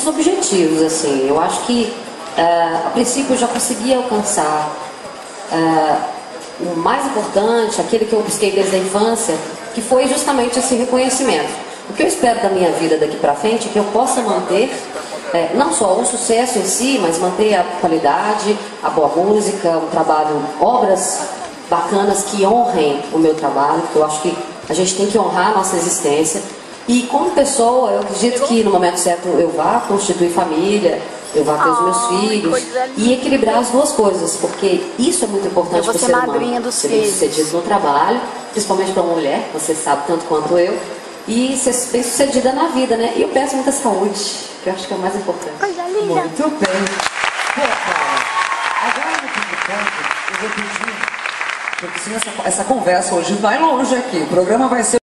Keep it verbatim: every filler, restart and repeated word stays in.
muitos objetivos, assim. Eu acho que, uh, a princípio, eu já consegui alcançar uh, o mais importante, aquele que eu busquei desde a infância, que foi justamente esse reconhecimento. O que eu espero da minha vida daqui pra frente é que eu possa manter, é, não só o sucesso em si, mas manter a qualidade, a boa música, o trabalho, obras bacanas que honrem o meu trabalho, porque eu acho que a gente tem que honrar a nossa existência. E como pessoa, eu acredito que no momento certo eu vá constituir família, eu vá ter os meus filhos e equilibrar as duas coisas, porque isso é muito importante para o ser humano. Ser bem sucedido no trabalho, principalmente para uma mulher, você sabe tanto quanto eu, e ser bem sucedida na vida, né? E eu peço muita saúde, que eu acho que é o mais importante. Coisa linda. Muito bem. Pô, cara, agora no público, eu vou pedir, porque senão essa, essa conversa hoje vai longe aqui, o programa vai ser